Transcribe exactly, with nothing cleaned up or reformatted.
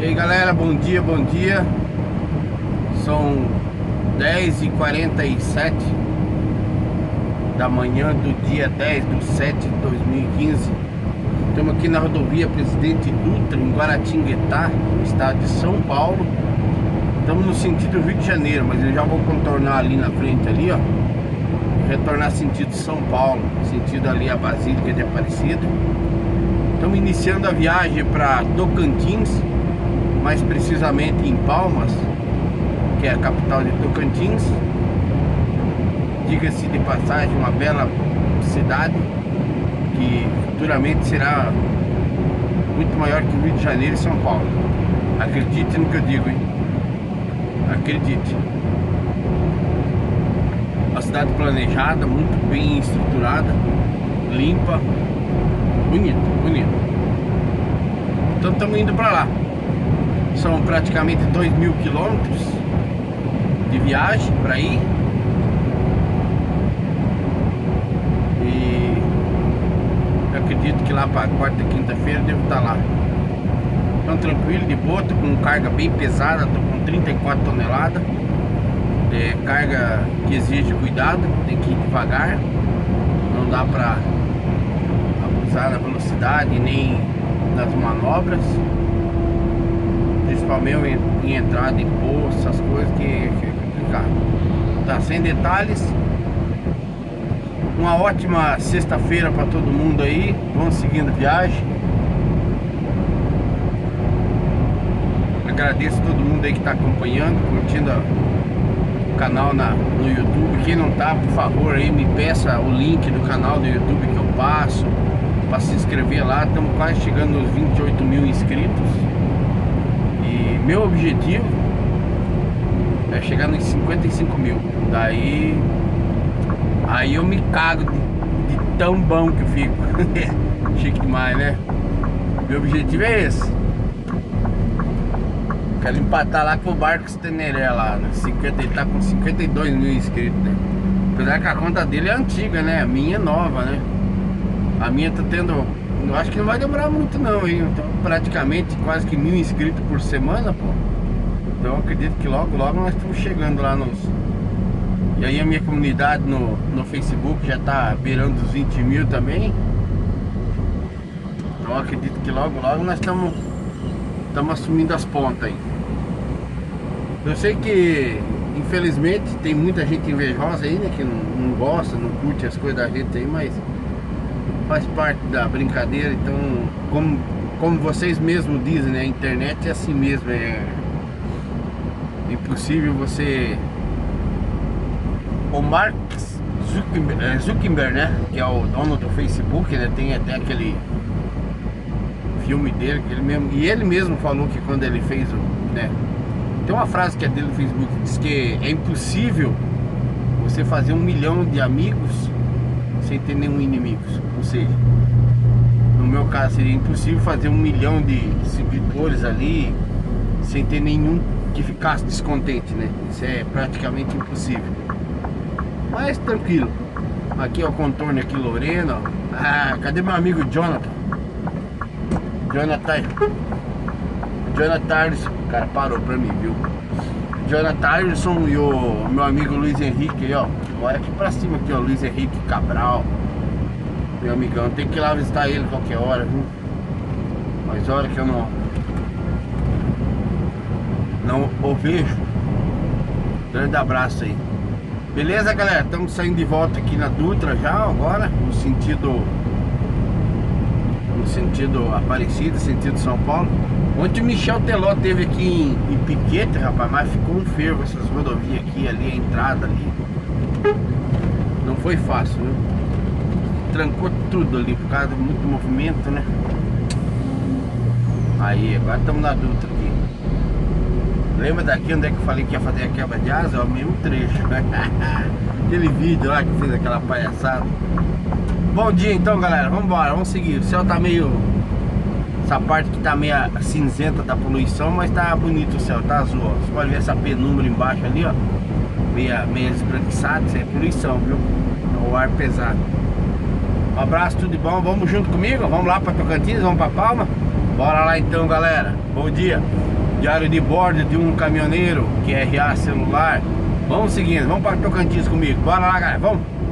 E aí galera, bom dia, bom dia. São dez e quarenta e sete da manhã do dia dez de setembro de dois mil e quinze. Estamos aqui na rodovia Presidente Dutra, em Guaratinguetá, no estado de São Paulo. Estamos no sentido Rio de Janeiro, mas eu já vou contornar ali na frente ali, ó, e retornar sentido São Paulo, sentido ali a Basílica de Aparecida. Estamos iniciando a viagem para Tocantins, mais precisamente em Palmas, que é a capital de Tocantins. Diga-se de passagem, uma bela cidade que futuramente será muito maior que o Rio de Janeiro e São Paulo. Acredite no que eu digo, hein? Acredite. Uma cidade planejada, muito bem estruturada, limpa, bonito, bonito. Então estamos indo para lá. São praticamente dois mil quilômetros de viagem para ir. E eu acredito que lá para quarta, quinta-feira eu devo estar lá. Então tranquilo, de boa, tô com carga bem pesada, tô com trinta e quatro toneladas. É carga que exige cuidado, tem que ir devagar. Não dá para abusar da velocidade nem nas manobras. Principalmente em entrada em poço, essas coisas que é complicado. Tá, sem detalhes. Uma ótima sexta-feira para todo mundo aí. Vamos seguindo viagem. Agradeço a todo mundo aí que está acompanhando, curtindo o canal na, no YouTube. Quem não tá, por favor, aí me peça o link do canal do YouTube que eu passo para se inscrever lá. Estamos quase chegando nos vinte e oito mil inscritos. E meu objetivo é chegar nos cinquenta e cinco mil. Daí Aí eu me cago de, de tão bom que eu fico. Chique demais, né? Meu objetivo é esse. Quero empatar lá com o Barcos Teneré lá, né? cinquenta, ele tá com cinquenta e dois mil inscritos, né? Apesar que a conta dele é antiga, né? A minha é nova, né? A minha tá tendo... Eu acho que não vai demorar muito não, hein? Então praticamente quase que mil inscritos por semana, pô. Então eu acredito que logo, logo nós estamos chegando lá nos... E aí a minha comunidade no, no Facebook já tá beirando os vinte mil também. Então eu acredito que logo, logo nós estamos estamos assumindo as pontas aí. Eu sei que infelizmente tem muita gente invejosa aí, né? Que não, não gosta, não curte as coisas da gente aí, mas faz parte da brincadeira. Então, como, como vocês mesmos dizem, né? A internet é assim mesmo, é impossível você... O Mark Zuckerberg, Zuckerberg, né? Que é o dono do Facebook, né? Tem até aquele filme dele, que ele mesmo, e ele mesmo falou que quando ele fez o, né? Tem uma frase que é dele no Facebook, que diz que é impossível você fazer um milhão de amigos sem ter nenhum inimigo. Ou seja, no meu caso seria impossível fazer um milhão de seguidores ali sem ter nenhum que ficasse descontente, né? Isso é praticamente impossível. Mas tranquilo. Aqui é o contorno aqui, Lorena. Ah, cadê meu amigo Jonathan? Jonathan Jonathan, o cara parou pra mim, viu? Jonathan e o meu amigo Luiz Henrique aí, ó. Olha aqui pra cima aqui, ó, Luiz Henrique Cabral. Meu amigão, tem que ir lá visitar ele qualquer hora, viu? Mas hora que eu não Não o vejo. Grande abraço aí. Beleza, galera? Estamos saindo de volta aqui na Dutra já, agora, no sentido no sentido Aparecida, sentido São Paulo. Ontem o Michel Teló teve aqui em, em Piquete, rapaz, mas ficou um fervo essas rodovias aqui, ali, a entrada ali. Não foi fácil, viu? Trancou tudo ali por causa de muito movimento, né? Aí, agora estamos na Dutra aqui. Lembra daqui onde é que eu falei que ia fazer a quebra de asa? É o mesmo trecho. Aquele vídeo lá que eu fiz aquela palhaçada. Bom dia então, galera, vamos embora, vamos seguir. O céu tá meio... Essa parte que tá meio cinzenta da poluição, mas tá bonito o céu, tá azul, ó. Você pode ver essa penumbra embaixo ali, ó. Meia, meia esbranquiçada, isso é poluição, viu? É o ar pesado. Um abraço, tudo de bom, vamos junto comigo, vamos lá pra Tocantins, vamos pra Palma. Bora lá então, galera. Bom dia. Diário de bordo de um caminhoneiro que é R A celular. Vamos seguindo, vamos para Tocantins comigo. Bora lá, galera, vamos.